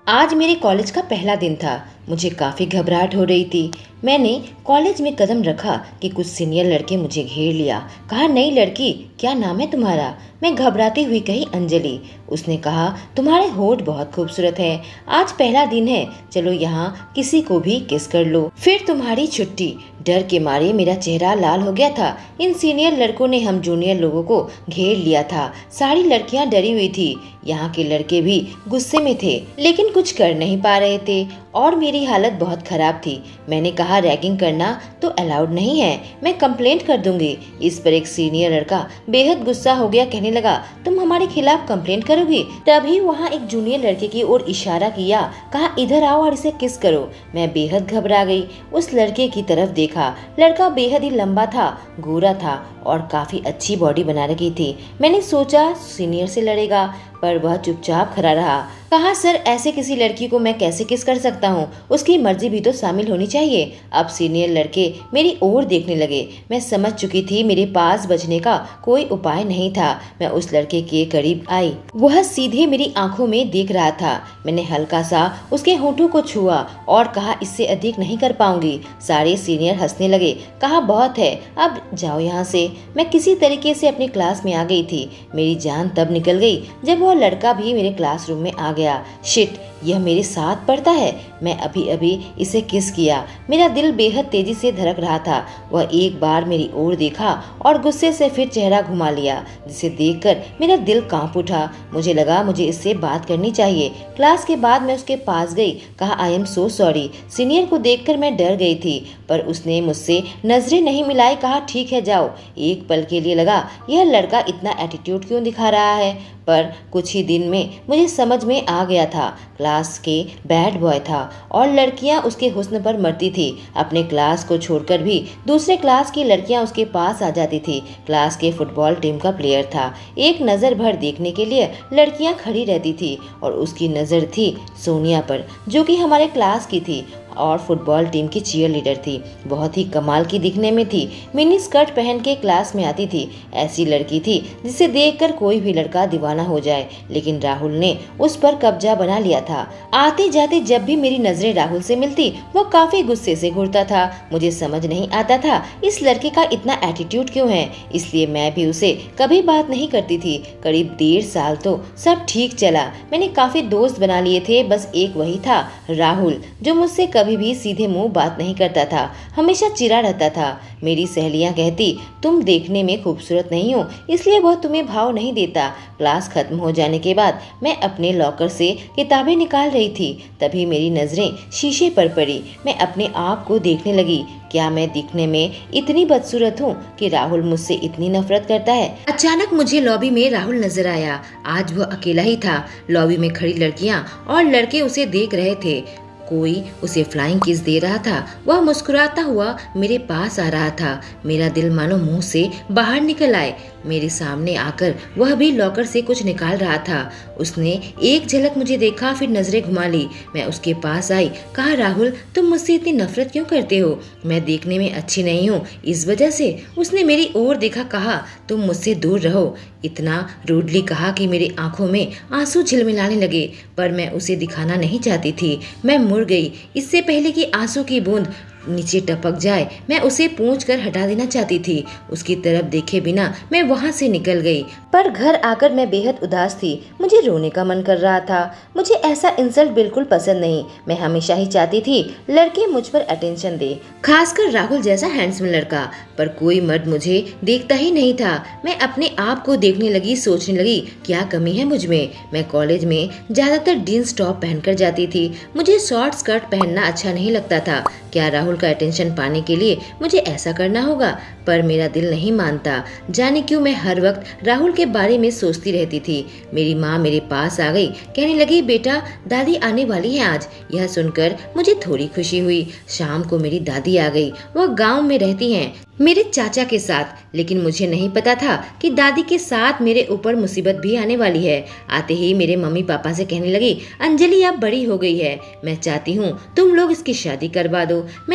आज मेरे कॉलेज का पहला दिन था। मुझे काफ़ी घबराहट हो रही थी। मैंने कॉलेज में कदम रखा कि कुछ सीनियर लड़के मुझे घेर लिया। कहा, नई लड़की, क्या नाम है तुम्हारा? मैं घबराती हुई कही, अंजलि। उसने कहा, तुम्हारे होठ बहुत खूबसूरत है। आज पहला दिन है, चलो यहाँ किसी को भी किस कर लो, फिर तुम्हारी छुट्टी। डर के मारे मेरा चेहरा लाल हो गया था। इन सीनियर लड़कों ने हम जूनियर लोगों को घेर लिया था। सारी लड़कियां डरी हुई थी। यहाँ के लड़के भी गुस्से में थे, लेकिन कुछ कर नहीं पा रहे थे और मेरी हालत बहुत खराब थी। मैंने कहा, रैगिंग करना तो अलाउड नहीं है, मैं कंप्लेंट कर दूंगी। इस पर एक सीनियर लड़का बेहद गुस्सा हो गया, कहने लगा, तुम हमारे खिलाफ कंप्लेंट करोगी? तभी वहाँ एक जूनियर लड़के की ओर इशारा किया, कहा, इधर आओ और इसे किस करो। मैं बेहद घबरा गई। उस लड़के की तरफ देखा। लड़का बेहद ही लंबा था, गोरा था और काफी अच्छी बॉडी बना रखी थी। मैंने सोचा सीनियर से लड़ेगा, पर वह चुपचाप खड़ा रहा। कहा, सर, ऐसे किसी लड़की को मैं कैसे किस कर सकता हूँ? उसकी मर्जी भी तो शामिल होनी चाहिए। अब सीनियर लड़के मेरी ओर देखने लगे। मैं समझ चुकी थी मेरे पास बचने का कोई उपाय नहीं था। मैं उस लड़के के करीब आई। वह सीधे मेरी आंखों में देख रहा था। मैंने हल्का सा उसके होठों को छुआ और कहा, इससे अधिक नहीं कर पाऊंगी। सारे सीनियर हंसने लगे। कहा, बहुत है, अब जाओ यहाँ से। मैं किसी तरीके से अपनी क्लास में आ गई थी। मेरी जान तब निकल गई जब वह लड़का भी मेरे क्लासरूम में आ गया। शिट, यह मेरे साथ पढ़ता है। मैं अभी अभी इसे किस किया। मेरा दिल बेहद तेजी से धड़क रहा था। वह एक बार मेरी ओर देखा और गुस्से से फिर चेहरा घुमा लिया, जिसे देखकर मेरा दिल कांप उठा। मुझे लगा मुझे इससे बात करनी चाहिए। क्लास के बाद मैं उसके पास गई। कहा, I am so sorry. Senior को देखकर मैं डर गई थी, पर उसने मुझसे नजरें नहीं मिलाई। कहा, ठीक है, जाओ। एक पल के लिए लगा, यह लड़का इतना एटीट्यूड क्यों दिखा रहा है, पर कुछ ही दिन में मुझे समझ में आ गया था। क्लास के बैड बॉय था और लड़कियां उसके हुस्न पर मरती थी। अपने क्लास को छोड़कर भी दूसरे क्लास की लड़कियां उसके पास आ जाती थी। क्लास के फुटबॉल टीम का प्लेयर था। एक नज़र भर देखने के लिए लड़कियां खड़ी रहती थी और उसकी नज़र थी सोनिया पर, जो कि हमारे क्लास की थी और फुटबॉल टीम की चीयर लीडर थी। बहुत ही कमाल की दिखने में थी। मिनी स्कर्ट पहन के क्लास में आती थी। ऐसी लड़की थी जिसे देखकर कोई भी लड़का दीवाना हो जाए, लेकिन राहुल ने उस पर कब्जा बना लिया था। आते जाते जब भी मेरी नजरें राहुल से मिलती, वह काफी गुस्से से घूरता था। मुझे समझ नहीं आता था इस लड़के का इतना एटीट्यूड क्यों है, इसलिए मैं भी उसे कभी बात नहीं करती थी। करीब 1.5 साल तो सब ठीक चला। मैंने काफी दोस्त बना लिए थे, बस एक वही था, राहुल, जो मुझसे कभी भी सीधे मुंह बात नहीं करता था, हमेशा चिढ़ा रहता था। मेरी सहेलियां कहती, तुम देखने में खूबसूरत नहीं हो, इसलिए वह तुम्हें भाव नहीं देता। क्लास खत्म हो जाने के बाद मैं अपने लॉकर से किताबें निकाल रही थी, तभी मेरी नजरें शीशे पर पड़ी। मैं अपने आप को देखने लगी। क्या मैं दिखने में इतनी बदसूरत हूँ कि राहुल मुझसे इतनी नफरत करता है? अचानक मुझे लॉबी में राहुल नजर आया। आज वह अकेला ही था। लॉबी में खड़ी लड़कियाँ और लड़के उसे देख रहे थे। कोई उसे फ्लाइंग किस दे रहा था। वह मुस्कुराता हुआ मेरे पास आ रहा था। मेरा दिल मानो मुंह से बाहर निकल आए। मेरे सामने आकर वह भी लॉकर से कुछ निकाल रहा था। उसने एक झलक मुझे देखा, फिर नजरें घुमा ली। मैं उसके पास आई। कहा, राहुल, तुम मुझसे इतनी नफरत क्यों करते हो? मैं देखने में अच्छी नहीं हूँ, इस वजह से? उसने मेरी ओर देखा। कहा, तुम मुझसे दूर रहो। इतना रूडली कहा कि मेरी आंखों में आंसू झिलमिलाने लगे, पर मैं उसे दिखाना नहीं चाहती थी। मैं मुड़ गई। इससे पहले कि आंसू की बूंद नीचे टपक जाए, मैं उसे पूंछ कर हटा देना चाहती थी। उसकी तरफ देखे बिना मैं वहां से निकल गई, पर घर आकर मैं बेहद उदास थी। मुझे रोने का मन कर रहा था। मुझे ऐसा इंसल्ट बिल्कुल पसंद नहीं। मैं हमेशा ही चाहती थी लड़के मुझ पर अटेंशन दे, खासकर राहुल जैसा हैंडसम लड़का, पर कोई मर्द मुझे देखता ही नहीं था। मैं अपने आप को देखने लगी, सोचने लगी, क्या कमी है मुझ में? मैं कॉलेज में ज्यादातर जींस टॉप पहनकर जाती थी। मुझे शॉर्ट स्कर्ट पहनना अच्छा नहीं लगता था। क्या राहुल का अटेंशन पाने के लिए मुझे ऐसा करना होगा? पर मेरा दिल नहीं मानता। जाने क्यों मैं हर वक्त राहुल के बारे में सोचती रहती थी। मेरी माँ मेरे पास आ गई, कहने लगी, बेटा, दादी आने वाली है आज। यह सुनकर मुझे थोड़ी खुशी हुई। शाम को मेरी दादी आ गई। वह गांव में रहती हैं, मेरे चाचा के साथ, लेकिन मुझे नहीं पता था कि दादी के साथ मेरे ऊपर मुसीबत भी आने वाली है। आते ही मेरे मम्मी पापा से कहने लगी, अंजलि अब बड़ी हो गई है, मैं चाहती हूँ तुम लोग इसकी शादी करवा दो। मैं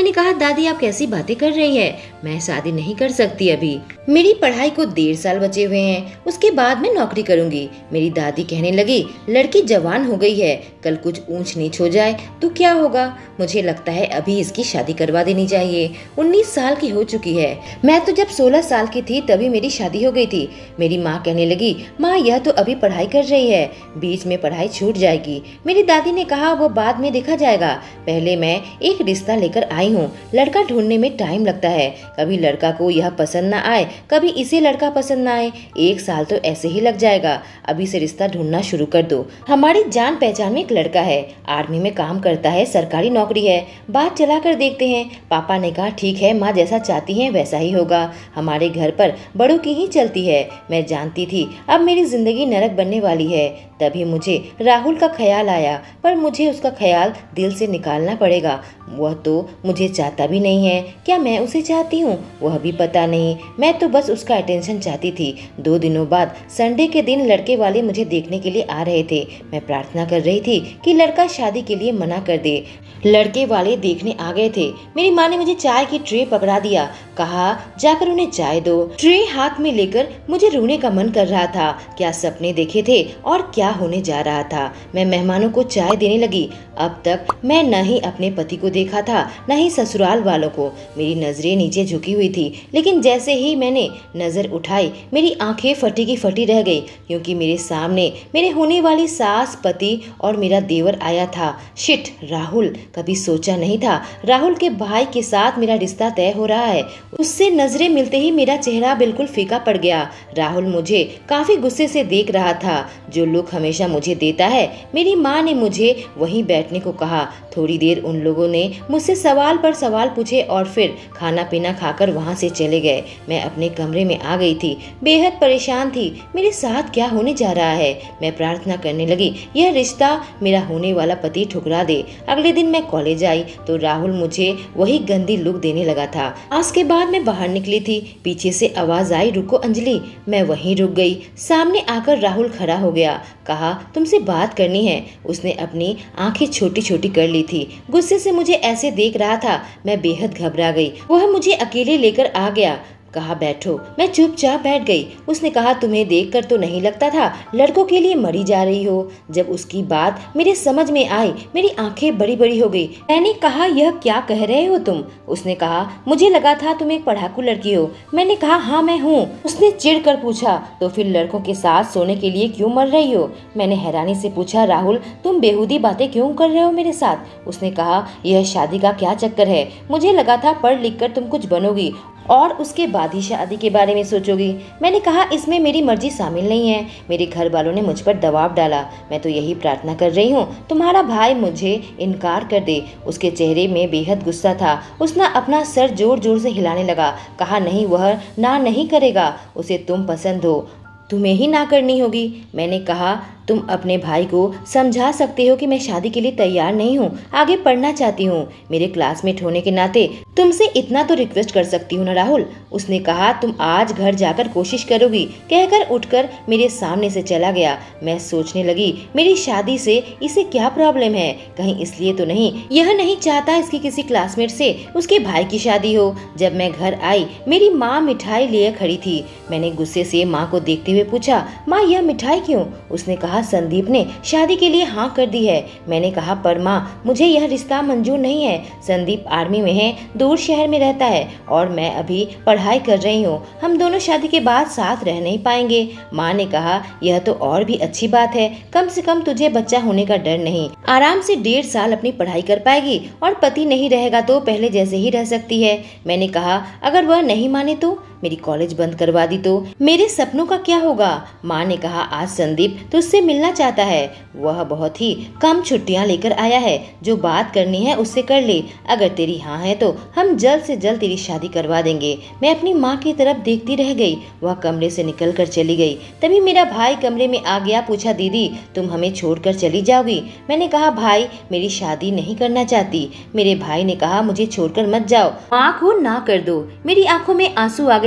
मैंने कहा, दादी आप कैसी बातें कर रही हैं? मैं शादी नहीं कर सकती अभी। मेरी पढ़ाई को 1.5 साल बचे हुए हैं, उसके बाद मैं नौकरी करूंगी। मेरी दादी कहने लगी, लड़की जवान हो गई है, कल कुछ ऊंच नीच हो जाए तो क्या होगा? मुझे लगता है अभी इसकी शादी करवा देनी चाहिए। 19 साल की हो चुकी है। मैं तो जब 16 साल की थी तभी मेरी शादी हो गई थी। मेरी माँ कहने लगी, माँ यह तो अभी पढ़ाई कर रही है, बीच में पढ़ाई छूट जाएगी। मेरी दादी ने कहा, वो बाद में देखा जाएगा, पहले मैं एक रिश्ता लेकर आई हूँ। लड़का ढूंढने में टाइम लगता है, कभी लड़का को यह पसंद न आए, कभी इसे लड़का पसंद न आए। 1 साल तो ऐसे ही लग जाएगा। अभी से रिश्ता ढूंढना शुरू कर दो। हमारी जान पहचान में एक लड़का है, आर्मी में काम करता है, सरकारी नौकरी है, बात चला कर देखते हैं। पापा ने कहा, ठीक है माँ, जैसा चाहती हैं वैसा ही होगा। हमारे घर पर बड़ों की ही चलती है। मैं जानती थी अब मेरी जिंदगी नरक बनने वाली है। तभी मुझे राहुल का ख्याल आया, पर मुझे उसका ख्याल दिल से निकालना पड़ेगा। वह तो मुझे चाहता भी नहीं है। क्या मैं उसे चाहती हूँ वह भी पता नहीं। मैं तो बस उसका अटेंशन चाहती थी। 2 दिनों बाद संडे के दिन लड़के वाले मुझे देखने के लिए आ रहे थे। मैं प्रार्थना कर रही थी कि लड़का शादी के लिए मना कर दे। लड़के वाले देखने आ गए थे। मेरी माँ ने मुझे चाय की ट्रे पकड़ा दिया, कहा जाकर उन्हें चाय दो। ट्रे हाथ में लेकर मुझे रोने का मन कर रहा था। क्या सपने देखे थे और क्या होने जा रहा था। मैं मेहमानों को चाय देने लगी। अब तक मैं न ही अपने पति को देखा था, न ही ससुराल वालों को। मेरी नजरें नीचे झुकी हुई थी, लेकिन जैसे ही मैंने नजर उठाई मेरी आंखें फटी की फटी रह गई, क्योंकि मेरे सामने मेरे होने वाली सास, पति और मेरा देवर आया था। शिट, राहुल। कभी सोचा नहीं था राहुल के भाई के साथ मेरा रिश्ता तय हो रहा है। उससे नजरें मिलते ही मेरा चेहरा बिल्कुल फीका पड़ गया। राहुल मुझे काफी गुस्से से देख रहा था, जो लुक हमेशा मुझे देता है। मेरी माँ ने मुझे वहीं बैठने को कहा। थोड़ी देर उन लोगों ने मुझसे सवाल पर सवाल पूछे और फिर खाना पीना खाकर वहां से चले गए। मैं अपने कमरे में आ गई थी, बेहद परेशान थी। मेरे साथ क्या होने जा रहा है? मैं प्रार्थना करने लगी, यह रिश्ता मेरा होने वाला पति ठुकरा दे। अगले दिन मैं कॉलेज आई तो राहुल मुझे वही गंदी लुक देने लगा था। आज के बाद मैं बाहर निकली थी, पीछे से आवाज आई, रुको अंजलि। मैं वहीं रुक गई। सामने आकर राहुल खड़ा हो गया, कहा तुमसे बात करनी है। उसने अपनी आंखें छोटी छोटी कर ली थी। गुस्से से मुझे ऐसे देख रहा था, मैं बेहद घबरा गई। वह मुझे अकेले लेकर आ गया, कहा बैठो। मैं चुपचाप बैठ गई। उसने कहा, तुम्हें देखकर तो नहीं लगता था लड़कों के लिए मरी जा रही हो। जब उसकी बात मेरे समझ में आई मेरी आंखें बड़ी बड़ी हो गई। मैंने कहा, यह क्या कह रहे हो तुम? उसने कहा, मुझे लगा था तुम एक पढ़ाकू लड़की हो। मैंने कहा, हाँ मैं हूँ। उसने चिढ़कर पूछा, तो फिर लड़कों के साथ सोने के लिए क्यों मर रही हो? मैंने हैरानी से पूछा, राहुल तुम बेहूदी बातें क्यों कर रहे हो मेरे साथ? उसने कहा, यह शादी का क्या चक्कर है? मुझे लगा था पढ़ लिख कर तुम कुछ बनोगी और उसके बाद ही शादी के बारे में सोचोगी। मैंने कहा, इसमें मेरी मर्जी शामिल नहीं है। मेरे घर वालों ने मुझ पर दबाव डाला। मैं तो यही प्रार्थना कर रही हूँ तुम्हारा भाई मुझे इनकार कर दे। उसके चेहरे में बेहद गुस्सा था। उसने अपना सर जोर जोर से हिलाने लगा, कहा, नहीं, वह ना नहीं करेगा। उसे तुम पसंद हो, तुम्हें ही ना करनी होगी। मैंने कहा, तुम अपने भाई को समझा सकते हो कि मैं शादी के लिए तैयार नहीं हूँ, आगे पढ़ना चाहती हूँ। मेरे क्लासमेट होने के नाते तुमसे इतना तो रिक्वेस्ट कर सकती हूँ ना राहुल। उसने कहा, तुम आज घर जाकर कोशिश करोगी, कहकर उठकर मेरे सामने से चला गया। मैं सोचने लगी, मेरी शादी से इसे क्या प्रॉब्लम है? कहीं इसलिए तो नहीं यह नहीं चाहता इसकी किसी क्लासमेट से उसके भाई की शादी हो। जब मैं घर आई मेरी माँ मिठाई लिए खड़ी थी। मैंने गुस्से से माँ को देखते हुए पूछा, माँ यह मिठाई क्यों? उसने कहा, संदीप ने शादी के लिए हाँ कर दी है। मैंने कहा, पर माँ मुझे यह रिश्ता मंजूर नहीं है। संदीप आर्मी में है, दूर शहर में रहता है और मैं अभी पढ़ाई कर रही हूँ। हम दोनों शादी के बाद साथ रह नहीं पाएंगे। माँ ने कहा, यह तो और भी अच्छी बात है, कम से कम तुझे बच्चा होने का डर नहीं। आराम से 1.5 साल अपनी पढ़ाई कर पाएगी और पति नहीं रहेगा तो पहले जैसे ही रह सकती है। मैंने कहा, अगर वह नहीं माने तो? मेरी कॉलेज बंद करवा दी तो मेरे सपनों का क्या होगा? माँ ने कहा, आज संदीप तुझसे मिलना चाहता है। वह बहुत ही कम छुट्टियाँ लेकर आया है, जो बात करनी है उससे कर ले। अगर तेरी हाँ है तो हम जल्द से जल्द तेरी शादी करवा देंगे। मैं अपनी माँ की तरफ देखती रह गई। वह कमरे से निकल कर चली गई। तभी मेरा भाई कमरे में आ गया, पूछा, दीदी तुम हमें छोड़कर चली जाओगी? मैंने कहा, भाई मेरी शादी नहीं करना चाहती। मेरे भाई ने कहा, मुझे छोड़कर मत जाओ, माँ को ना कर दो। मेरी आंखों में आंसू आ गए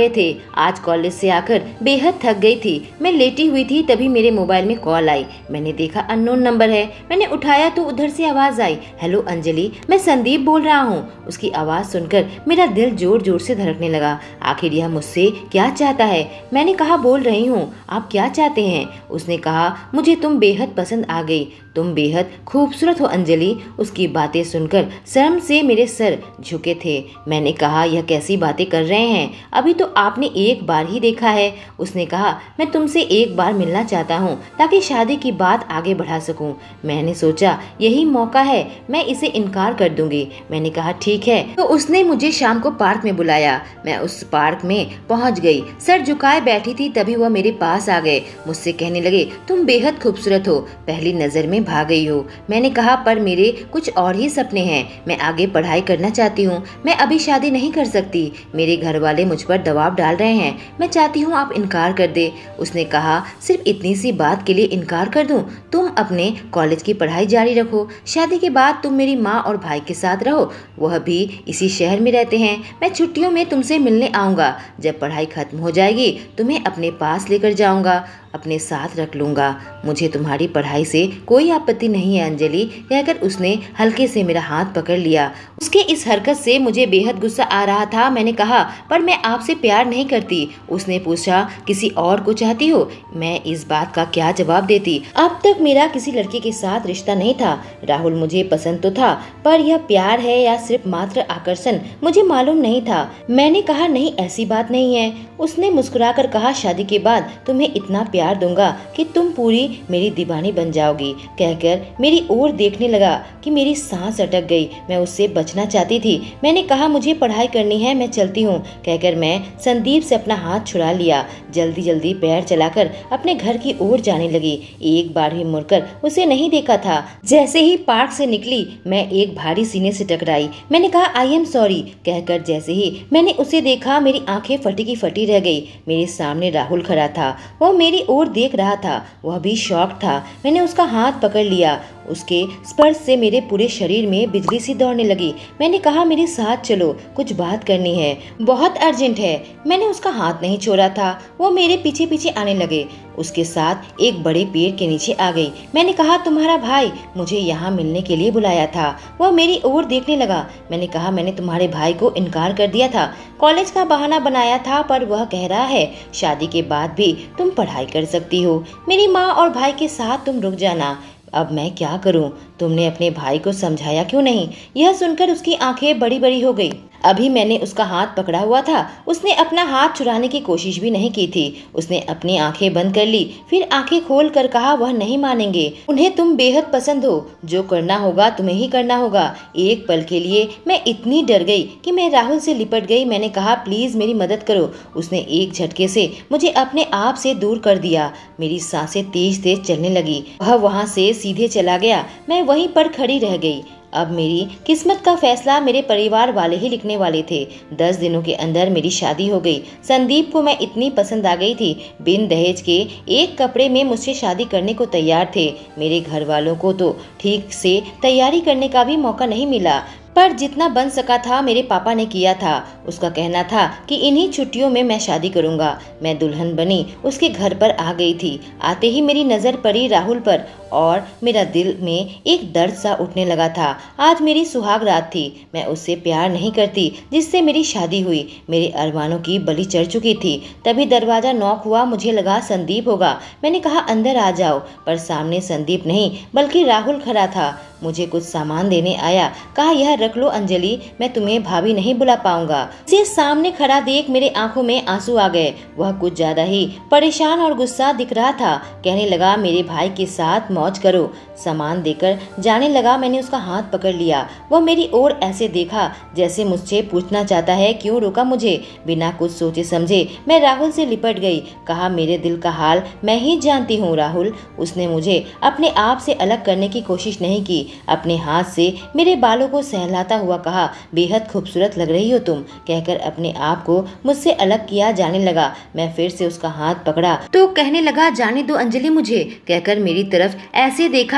गए थे। आज कॉलेज से आकर बेहद थक गई थी। मैं लेटी हुई थी, तभी मेरे मोबाइल में कॉल आई। मैंने देखा अननोन नंबर है। मैंने उठाया तो उधर से आवाज आई, हेलो अंजलि, मैं संदीप बोल रहा हूँ। उसकी आवाज सुनकर मेरा दिल जोर जोर से धड़कने लगा। आखिर यह मुझसे क्या चाहता है? मैंने कहा, बोल रही हूँ, आप क्या चाहते हैं? उसने कहा, मुझे तुम बेहद पसंद आ गई, तुम बेहद खूबसूरत हो अंजलि। उसकी बातें सुनकर शर्म से मेरे सर झुके थे। मैंने कहा, यह कैसी बातें कर रहे हैं, अभी तो आपने एक बार ही देखा है। उसने कहा, मैं तुमसे एक बार मिलना चाहता हूँ ताकि शादी की बात आगे बढ़ा सकूं। मैंने सोचा यही मौका है, मैं इसे इनकार कर दूंगी। मैंने कहा ठीक है। तो उसने मुझे शाम को पार्क में बुलाया। मैं उस पार्क में पहुंच गई। सर झुकाए बैठी थी, तभी वह मेरे पास आ गए। मुझसे कहने लगे, तुम बेहद खूबसूरत हो, पहली नजर में भाग गई हो। मैंने कहा, पर मेरे कुछ और ही सपने हैं। मैं आगे पढ़ाई करना चाहती हूँ। मैं अभी शादी नहीं कर सकती। मेरे घर वाले मुझ पर दबाव डाल रहे हैं। मैं चाहती हूँ आप इनकार कर दे। उसने कहा, सिर्फ इतनी सी बात के लिए इनकार कर दूं? तुम अपने कॉलेज की पढ़ाई जारी रखो। शादी के बाद तुम मेरी माँ और भाई के साथ रहो, वह भी इसी शहर में रहते हैं। मैं छुट्टियों में तुमसे मिलने आऊंगा। जब पढ़ाई खत्म हो जाएगी तुम्हें अपने पास लेकर जाऊंगा, अपने साथ रख लूंगा। मुझे तुम्हारी पढ़ाई से कोई आपत्ति नहीं है अंजलि, कहकर उसने हल्के से मेरा हाथ पकड़ लिया। उसके इस हरकत से मुझे बेहद गुस्सा आ रहा था। मैंने कहा, पर मैं आपसे प्यार नहीं करती। उसने पूछा, किसी और को चाहती हो? मैं इस बात का क्या जवाब देती? अब तक मेरा किसी लड़के के साथ रिश्ता नहीं था। राहुल मुझे पसंद तो था, पर यह प्यार है या सिर्फ मात्र आकर्षण मुझे मालूम नहीं था। मैंने कहा, नहीं, ऐसी बात नहीं है। उसने मुस्कुराकर कहा, शादी के बाद तुम्हें इतना प्यार दूंगा कि तुम पूरी मेरी दीवानी बन जाओगी। कहकर मेरी ओर देखने लगा कि मेरी सांस अटक गई। मैं उससे बचना चाहती थी। मैंने कहा, मुझे पढ़ाई करनी है, मैं चलती हूँ। कहकर मैं संदीप से अपना हाथ छुड़ा लिया। जल्दी जल्दी पैर चलाकर अपने घर की ओर जाने लगी। एक बार भी मुड़कर उसे नहीं देखा था। जैसे ही पार्क से निकली मैं एक भारी सीने से टकराई। मैंने कहा, आई एम सॉरी। कहकर जैसे ही मैंने उसे देखा मेरी आंखें फटी की फटी रह गई। मेरे सामने राहुल खड़ा था। वह मेरी ओर देख रहा था। वह भी शॉक था। मैंने उसका हाथ पकड़ लिया। उसके स्पर्श से मेरे पूरे शरीर में बिजली सी दौड़ने लगी। मैंने कहा, मेरे साथ चलो, कुछ बात करनी है, बहुत अर्जेंट है। मैंने उसका हाथ नहीं छोड़ा था। वो मेरे पीछे पीछे आने लगे। उसके साथ एक बड़े पेड़ के नीचे आ गई। मैंने कहा, तुम्हारा भाई मुझे यहाँ मिलने के लिए बुलाया था। वह मेरी ओर देखने लगा। मैंने कहा, मैंने तुम्हारे भाई को इनकार कर दिया था, कॉलेज का बहाना बनाया था, पर वह कह रहा है शादी के बाद भी तुम पढ़ाई कर सकती हो। मेरी माँ और भाई के साथ तुम रुक जाना। अब मैं क्या करूं? तुमने अपने भाई को समझाया क्यों नहीं? यह सुनकर उसकी आंखें बड़ी बड़ी हो गई। अभी मैंने उसका हाथ पकड़ा हुआ था। उसने अपना हाथ छुड़ाने की कोशिश भी नहीं की थी। उसने अपनी आंखें बंद कर ली, फिर आंखें खोल कर कहा, वह नहीं मानेंगे। उन्हें तुम बेहद पसंद हो। जो करना होगा तुम्हें ही करना होगा। एक पल के लिए मैं इतनी डर गई कि मैं राहुल से लिपट गई। मैंने कहा, प्लीज मेरी मदद करो। उसने एक झटके से मुझे अपने आप से दूर कर दिया। मेरी सांसें तेज तेज चलने लगी। वह वहाँ से सीधे चला गया। मैं वहीं पर खड़ी रह गई। अब मेरी किस्मत का फैसला मेरे परिवार वाले ही लिखने वाले थे। 10 दिनों के अंदर मेरी शादी हो गई। संदीप को मैं इतनी पसंद आ गई थी, बिन दहेज के एक कपड़े में मुझसे शादी करने को तैयार थे। मेरे घर वालों को तो ठीक से तैयारी करने का भी मौका नहीं मिला, पर जितना बन सका था मेरे पापा ने किया था। उसका कहना था कि इन्हीं छुट्टियों में मैं शादी करूंगा। मैं दुल्हन बनी उसके घर पर आ गई थी। आते ही मेरी नज़र पड़ी राहुल पर और मेरा दिल में एक दर्द सा उठने लगा था। आज मेरी सुहाग रात थी। मैं उससे प्यार नहीं करती जिससे मेरी शादी हुई। मेरे अरमानों की बलि चढ़ चुकी थी। तभी दरवाजा नॉक हुआ। मुझे लगा संदीप होगा। मैंने कहा, अंदर आ जाओ, पर सामने संदीप नहीं बल्कि राहुल खड़ा था। मुझे कुछ सामान देने आया। कहा, यह रख लो अंजलि, मैं तुम्हें भाभी नहीं बुला पाऊंगा। उसे सामने खड़ा देख मेरे आंखों में आंसू आ गए। वह कुछ ज्यादा ही परेशान और गुस्सा दिख रहा था। कहने लगा, मेरे भाई के साथ मौज करो। सामान देकर जाने लगा। मैंने उसका हाथ पकड़ लिया। वह मेरी ओर ऐसे देखा जैसे मुझसे पूछना चाहता है, क्यों रोका मुझे? बिना कुछ सोचे समझे मैं राहुल से लिपट गई। कहा, मेरे दिल का हाल मैं ही जानती हूँ राहुल। उसने मुझे अपने आप से अलग करने की कोशिश नहीं की। अपने हाथ से मेरे बालों को सहलाता हुआ कहा, बेहद खूबसूरत लग रही हो तुम। कहकर अपने आप को मुझसे अलग किया जाने लगा। मैं फिर से उसका हाथ पकड़ा तो कहने लगा, जाने दो अंजलि मुझे। कहकर मेरी तरफ ऐसे देखा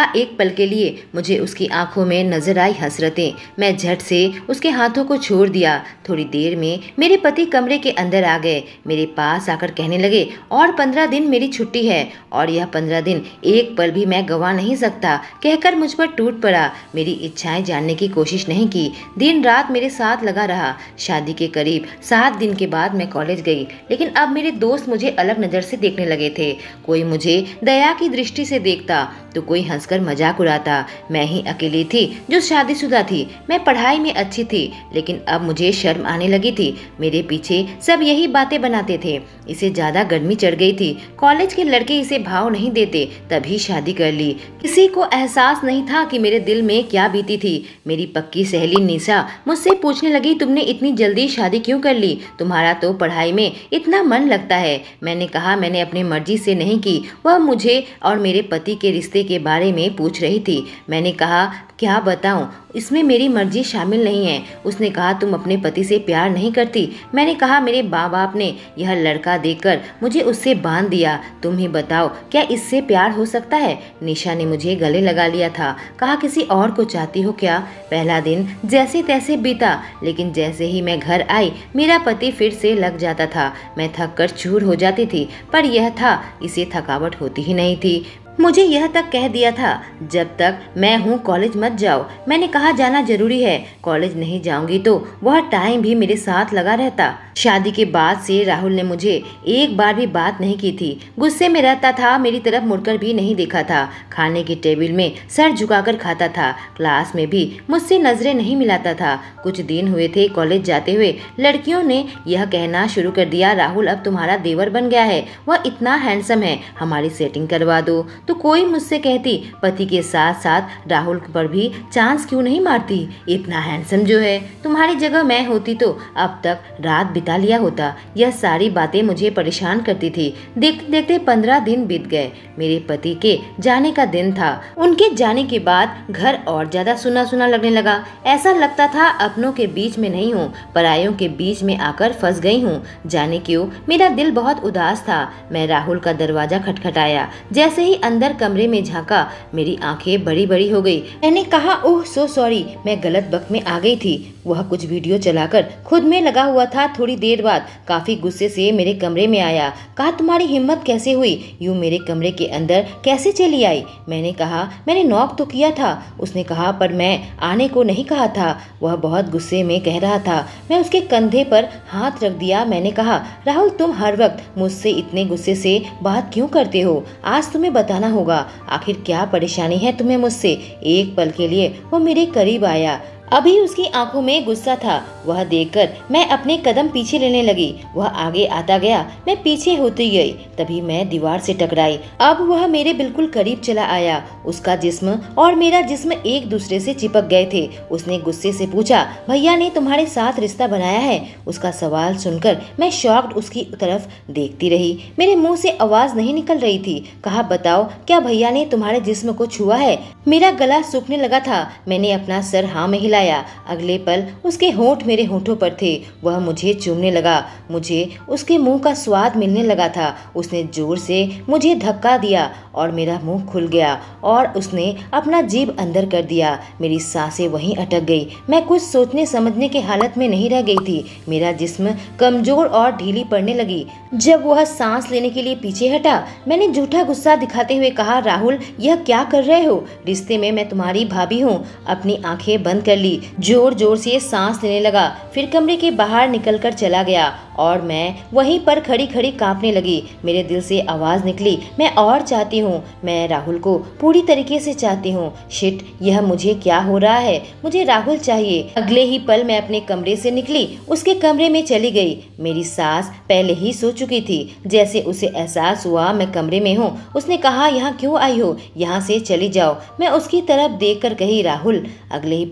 एक पल के लिए मुझे उसकी आंखों में नजर आई हसरतें। मैं झट से उसके हाथों को छोड़ दिया। थोड़ी देर में मेरे पति कमरे के अंदर आ गए। मेरे पास आकर कहने लगे, और 15 दिन मेरी छुट्टी है और यह 15 दिन एक पल भी मैं गंवा नहीं सकता, कहकर मुझ पर टूट पड़ा। मेरी इच्छाएं जानने की कोशिश नहीं की, दिन रात मेरे साथ लगा रहा। शादी के करीब 7 दिन के बाद मैं कॉलेज गई, लेकिन अब मेरे दोस्त मुझे अलग नजर से देखने लगे थे। कोई मुझे दया की दृष्टि से देखता तो कोई हंसकर मजाक उड़ाता। मैं ही अकेली थी जो शादीशुदा थी। मैं पढ़ाई में अच्छी थी, लेकिन अब मुझे शर्म आने लगी थी। मेरे पीछे सब यही बातें बनाते थे। इसे ज्यादा गर्मी चढ़ गई थी। कॉलेज के लड़के इसे भाव नहीं देते, तभी शादी कर ली। किसी को एहसास नहीं था कि मेरे दिल में क्या बीती थी। मेरी पक्की सहेली निशा मुझसे पूछने लगी, तुमने इतनी जल्दी शादी क्यों कर ली? तुम्हारा तो पढ़ाई में इतना मन लगता है। मैंने कहा, मैंने अपनी मर्जी से नहीं की। वह मुझे और मेरे पति के रिश्ते के बारे में पूछ रही थी। मैंने कहा, क्या बताऊं, इसमें मेरी मर्जी शामिल नहीं है। उसने कहा, तुम अपने पति से प्यार नहीं करती? मैंने कहा, मेरे माँ बाप ने यह लड़का देखकर मुझे उससे बांध दिया। तुम ही बताओ, क्या इससे प्यार हो सकता है? निशा ने मुझे गले लगा लिया था। कहा, किसी और को चाहती हो क्या? पहला दिन जैसे तैसे बीता, लेकिन जैसे ही मैं घर आई मेरा पति फिर से लग जाता था। मैं थक कर चूर हो जाती थी, पर यह था, इसे थकावट होती ही नहीं थी। मुझे यह तक कह दिया था, जब तक मैं हूँ कॉलेज मत जाओ। मैंने कहा, जाना जरूरी है। कॉलेज नहीं जाऊंगी तो वह टाइम भी मेरे साथ लगा रहता। शादी के बाद से राहुल ने मुझे एक बार भी बात नहीं की थी। गुस्से में रहता था, मेरी तरफ मुड़कर भी नहीं देखा था। खाने की टेबल में सर झुकाकर खाता था। क्लास में भी मुझसे नजरें नहीं मिलाता था। कुछ दिन हुए थे कॉलेज जाते हुए, लड़कियों ने यह कहना शुरू कर दिया, राहुल अब तुम्हारा देवर बन गया है, वह इतना हैंडसम है, हमारी सेटिंग करवा दो। तो कोई मुझसे कहती, पति के साथ साथ राहुल पर भी चांस क्यों नहीं मारती? इतना हैंडसम जो है, तुम्हारी जगह मैं होती तो अब तक रात बिता लिया होता। यह सारी बातें मुझे परेशान करती थी। देखते देखते 15 दिन बीत गए। मेरे पति के जाने का दिन था। उनके जाने के बाद घर और ज्यादा सुना सुना लगने लगा। ऐसा लगता था अपनों के बीच में नहीं हूँ, परायों के बीच में आकर फंस गई हूँ। जाने क्यों मेरा दिल बहुत उदास था। मैं राहुल का दरवाजा खटखटाया। जैसे ही अंदर कमरे में झांका, मेरी आंखें बड़ी बड़ी हो गई। मैंने कहा, ओह सो सॉरी, मैं गलत वक्त में आ गई थी। वह कुछ वीडियो चलाकर खुद में लगा हुआ था। थोड़ी देर बाद काफी गुस्से से मेरे कमरे में आया। कहा, तुम्हारी हिम्मत कैसे हुई, यूं मेरे कमरे के अंदर कैसे चली आई? मैंने कहा, मैंने नॉक तो किया था। उसने कहा, पर मैं आने को नहीं कहा था। वह बहुत गुस्से में कह रहा था। मैं उसके कंधे पर हाथ रख दिया। मैंने कहा, राहुल तुम हर वक्त मुझसे इतने गुस्से से बात क्यों करते हो? आज तुम्हें बताना होगा, आखिर क्या परेशानी है तुम्हें मुझसे? एक पल के लिए वो मेरे करीब आया। अभी उसकी आंखों में गुस्सा था। वह देखकर मैं अपने कदम पीछे लेने लगी। वह आगे आता गया, मैं पीछे होती गई। तभी मैं दीवार से टकराई। अब वह मेरे बिल्कुल करीब चला आया। उसका जिस्म और मेरा जिस्म एक दूसरे से चिपक गए थे। उसने गुस्से से पूछा, भैया ने तुम्हारे साथ रिश्ता बनाया है? उसका सवाल सुनकर मैं शॉक्ड उसकी तरफ देखती रही। मेरे मुंह से आवाज नहीं निकल रही थी। कहा, बताओ, क्या भैया ने तुम्हारे जिस्म को छुआ है? मेरा गला सूखने लगा था। मैंने अपना सर हाँ में हिलाया। अगले पल उसके होंठ मेरे होंठों पर थे। वह मुझे चूमने लगा। मुझे उसके मुंह का स्वाद मिलने लगा था। उसने जोर से मुझे धक्का दिया और मेरा मुंह खुल गया और उसने अपना जीभ अंदर कर दिया। मेरी सांसें वहीं अटक गई। मैं कुछ सोचने समझने के हालत में नहीं रह गई थी। मेरा जिस्म कमजोर और ढीली पड़ने लगी। जब वह सांस लेने के लिए पीछे हटा, मैंने झूठा गुस्सा दिखाते हुए कहा, राहुल यह क्या कर रहे हो? रिश्ते में मैं तुम्हारी भाभी हूँ। अपनी आंखें बंद कर ली। जोर जोर से सांस लेने लगा, फिर कमरे के बाहर निकलकर चला गया और मैं वहीं पर खड़ी खड़ी कांपने लगी। मेरे दिल से आवाज निकली, मैं और चाहती हूँ, मैं राहुल को पूरी तरीके से चाहती हूँ। शिट, यह मुझे क्या हो रहा है? मुझे राहुल चाहिए। अगले ही पल मैं अपने कमरे से निकली, उसके कमरे में चली गई। मेरी सास पहले ही सो चुकी थी। जैसे उसे एहसास हुआ मैं कमरे में हूँ, उसने कहा, यहाँ क्यों आई हो? यहाँ से चली जाओ। मैं उसकी तरफ देख कर कही, राहुल। अगले ही पल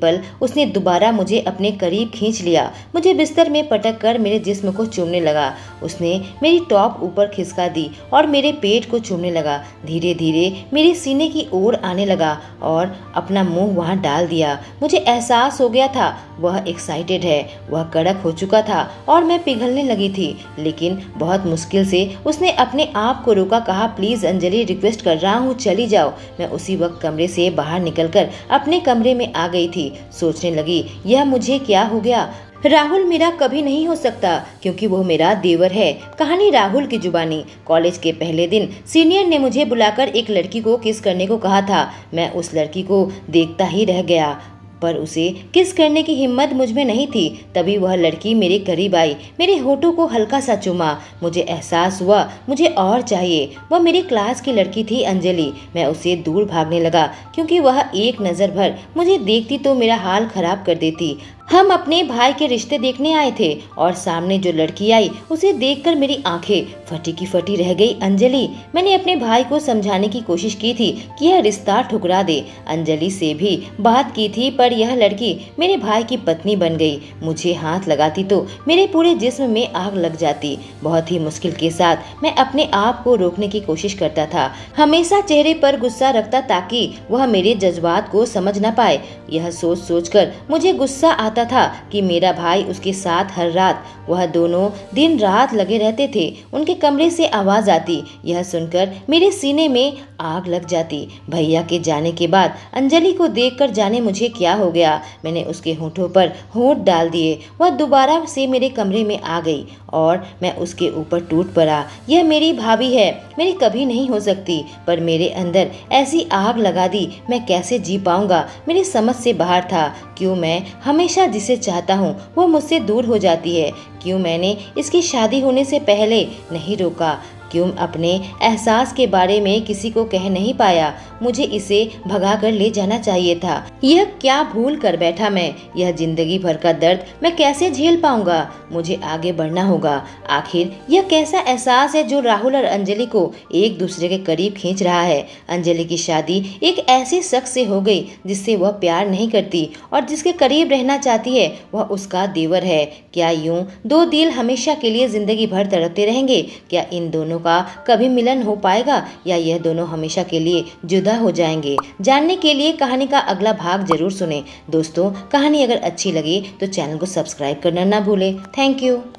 उसने दोबारा मुझे अपने करीब खींच लिया, मुझे बिस्तर में पटक कर मेरे जिस्म को चूमने लगा। उसने मेरी टॉप ऊपर खिसका दी और मेरे पेट को चूमने लगा। धीरे धीरे मेरे सीने की ओर आने लगा और अपना मुंह वहां डाल दिया। मुझे एहसास हो गया था वह एक्साइटेड है, वह कड़क हो चुका था और मैं पिघलने लगी थी। लेकिन बहुत मुश्किल से उसने अपने आप को रोका। कहा, प्लीज अंजलि, रिक्वेस्ट कर रहा हूँ, चली जाओ। मैं उसी वक्त कमरे से बाहर निकलकर अपने कमरे में आ गई थी। सोचने लगी, यह मुझे क्या हो गया। राहुल मेरा कभी नहीं हो सकता क्योंकि वो मेरा देवर है। कहानी राहुल की जुबानी। कॉलेज के पहले दिन सीनियर ने मुझे बुलाकर एक लड़की को किस करने को कहा था। मैं उस लड़की को देखता ही रह गया, पर उसे किस करने की हिम्मत मुझ में नहीं थी। तभी वह लड़की मेरे करीब आई, मेरे होठों को हल्का सा चूमा। मुझे एहसास हुआ मुझे और चाहिए। वह मेरी क्लास की लड़की थी, अंजलि। मैं उसे दूर भागने लगा क्योंकि वह एक नज़र भर मुझे देखती तो मेरा हाल खराब कर देती। हम अपने भाई के रिश्ते देखने आए थे और सामने जो लड़की आई उसे देखकर मेरी आंखें फटी की फटी रह गई। अंजलि, मैंने अपने भाई को समझाने की कोशिश की थी कि यह रिश्ता ठुकरा दे। अंजलि से भी बात की थी, पर यह लड़की मेरे भाई की पत्नी बन गई। मुझे हाथ लगाती तो मेरे पूरे जिस्म में आग लग जाती। बहुत ही मुश्किल के साथ मैं अपने आप को रोकने की कोशिश करता था, हमेशा चेहरे पर गुस्सा रखता ताकि वह मेरे जज्बात को समझ न पाए। यह सोच सोचकर मुझे गुस्सा आता था कि मेरा भाई उसके साथ हर रात, वह दोनों दिन रात लगे रहते थे। उनके कमरे से आवाज आती, यह सुनकर मेरे सीने में आग लग जाती। भैया के जाने के बाद अंजलि को देखकर जाने मुझे क्या हो गया, मैंने उसके होठों पर होंठ डाल दिए। वह दोबारा से मेरे कमरे में आ गई और मैं उसके ऊपर टूट पड़ा। यह मेरी भाभी है, मेरी कभी नहीं हो सकती, पर मेरे अंदर ऐसी आग लगा दी, मैं कैसे जी पाऊंगा। मेरी समझ से बाहर था। क्यों मैं हमेशा जिसे चाहता हूँ वो मुझसे दूर हो जाती है। क्यों मैंने इसकी शादी होने से पहले नहीं रोका। क्यों अपने एहसास के बारे में किसी को कह नहीं पाया। मुझे इसे भगा कर ले जाना चाहिए था। यह क्या भूल कर बैठा मैं। यह जिंदगी भर का दर्द मैं कैसे झेल पाऊंगा। मुझे आगे बढ़ना होगा। आखिर यह कैसा एहसास है जो राहुल और अंजलि को एक दूसरे के करीब खींच रहा है। अंजलि की शादी एक ऐसे शख्स से हो गई जिससे वह प्यार नहीं करती और जिसके करीब रहना चाहती है वह उसका देवर है। क्या यूं दो दिल हमेशा के लिए जिंदगी भर तड़पते रहेंगे? क्या इन दोनों का कभी मिलन हो पाएगा या यह दोनों हमेशा के लिए जुदा हो जाएंगे? जानने के लिए कहानी का अगला भाग जरूर सुने। दोस्तों, कहानी अगर अच्छी लगी तो चैनल को सब्सक्राइब करना ना भूलें। Thank you.